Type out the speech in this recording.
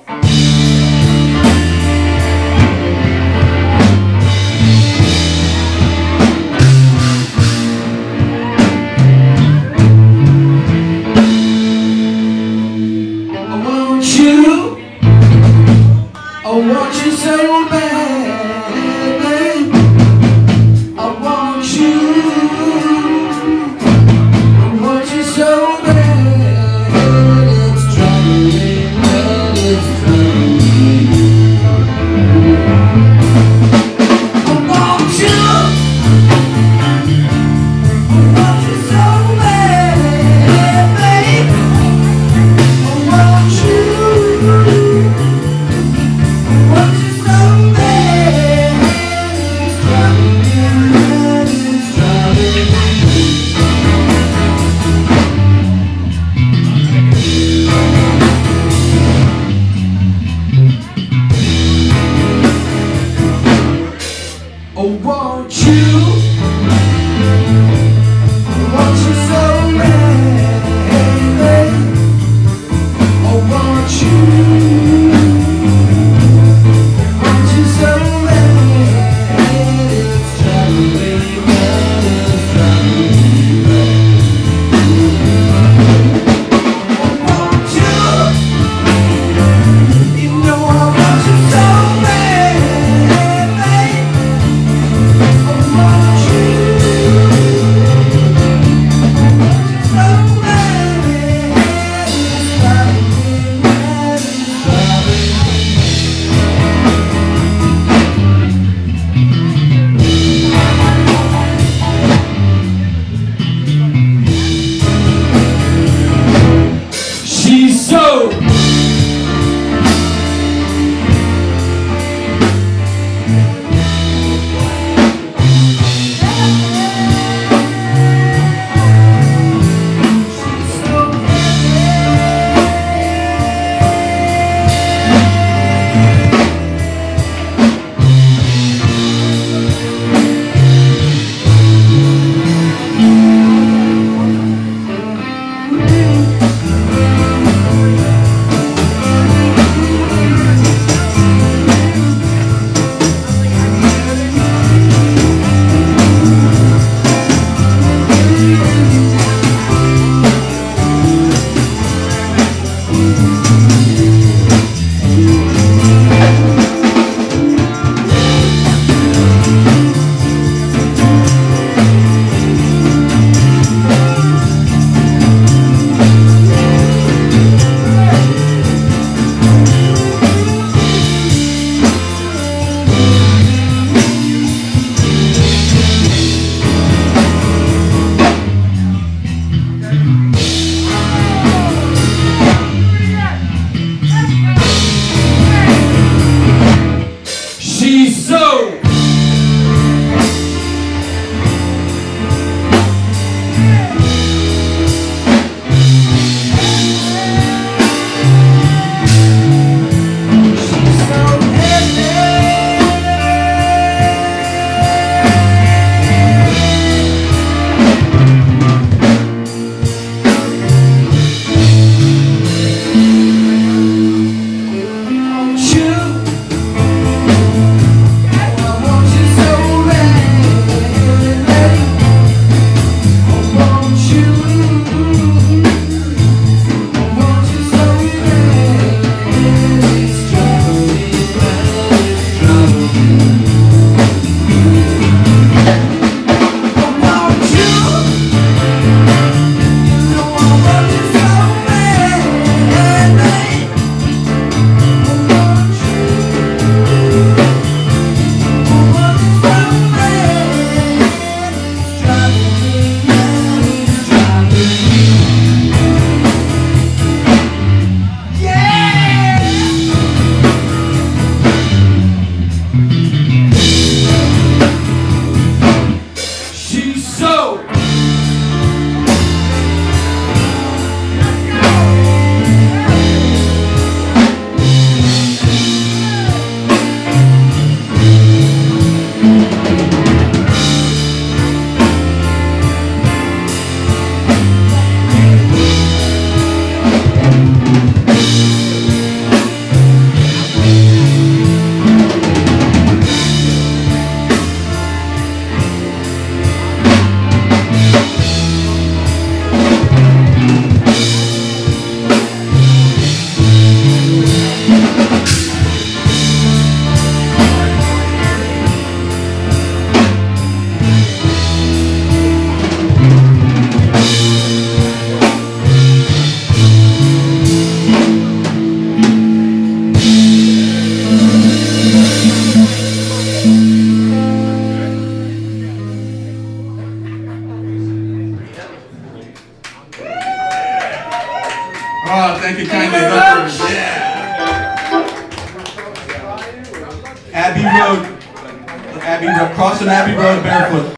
I want you so bad, babe. I want you so bad. It's driving me mad, it's driving me mad. I want you so bad, babe. I want you so bad, it's driving me mad, it's driving me mad. I want you so bad, babe. I want you so bad, it's driving me mad, it's driving me mad. I want you, you know I want you so bad, babe. I want you so bad, it's driving me mad, Oh, thank you kindly, very Duffers. much. Yeah. Abbey Road, crossing Abbey Road barefoot.